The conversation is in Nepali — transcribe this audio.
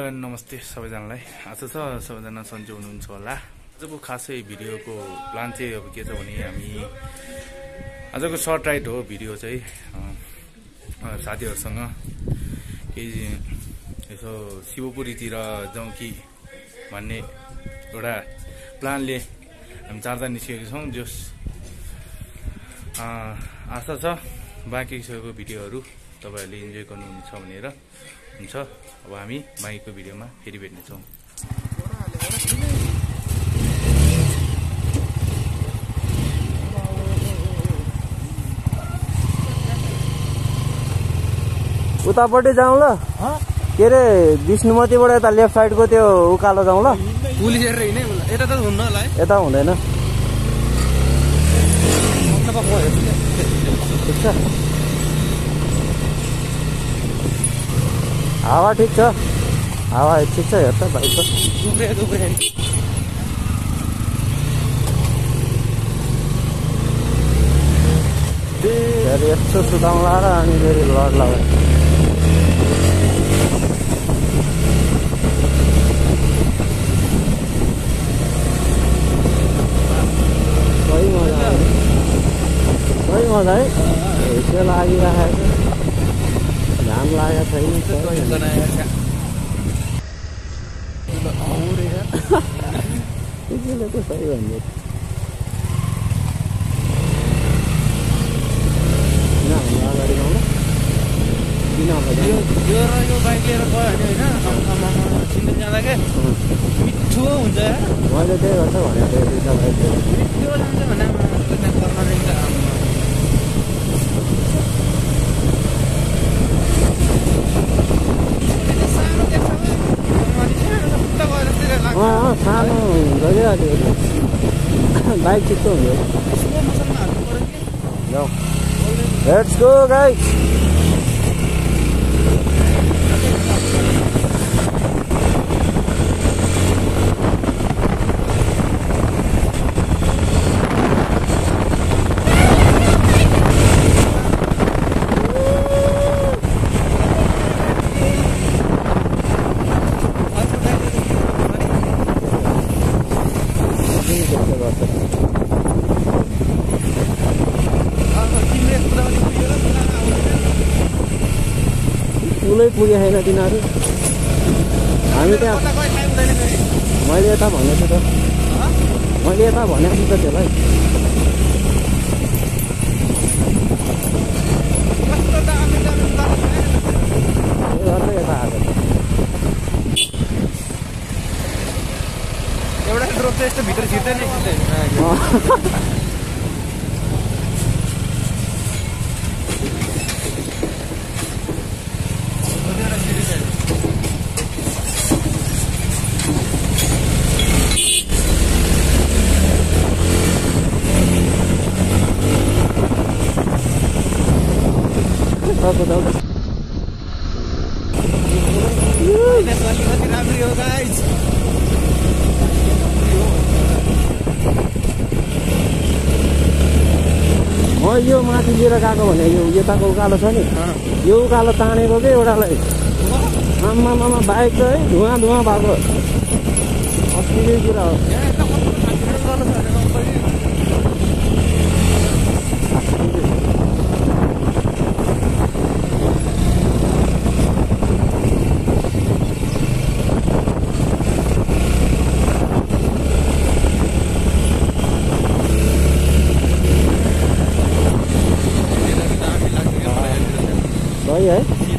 एन्ड नमस्ते सबैजनालाई। आशा छ सबैजना सन्चै हुनुहुन्छ होला। आजको खासै भिडियोको प्लान चाहिँ अब के छ भने हामी आजको सर्ट राइड हो भिडियो चाहिँ साथीहरूसँग केही यसो शिवपुरीतिर जाउँ कि भन्ने एउटा प्लानले हामी चारजना निस्केका छौँ। जस आशा छ बाँकी सबैको भिडियोहरू तपाईहरूले इन्जोय गर्नुहुन्छ भनेर हुन्छ। अब हामी बाँकीको भिडियोमा फेरि भेट्नेछौँ। उतापट्टि जाउँ ल, के अरे विष्णुमतीबाट यता लेफ्ट साइडको त्यो उकालो जाउँ ल। पुलिस हेरेर हिँड्ने यता त हुन्न होला है, यता हुँदैन। ठिक छ, हावा ठिक छ, हावा ठिक छ। हेर त भाइको फेरि यस्तो सुताउँला र अनि फेरि लड लगायो। सही मजा है, त्यो लागिरहेको छ, घाम लागेको छैन। त्यसले त सही भन्यो। अगाडि गाउँ ल, किन यो बाइक लिएर गयो भने होइन सिन्देल जाँदा क्या मिठो हुन्छ। मैले त्यही गर्छ भनेको मिठो जान्छ भने सानो हुन्छ क्या अलिकति, बाइक छिट्टो हुन्छ। Let's go guys. पुलै पुगे छैन तिनीहरू। हामी त्यहाँ मैले यता भनेको छु त, मैले यता भनेको छु त त्यसलाई। गर्दै यता आएको एउटा ड्रोप चाहिँ यस्तो भित्र छिर्दैन नि। म यो माथि लिएर गएको भने यो यताको उकालो छ नि, यो उकालो तानेको क्या एउटालाई। आमामा बाइक त है धुवा धुवा भएको अस्तिकै कुरा हो। सही है।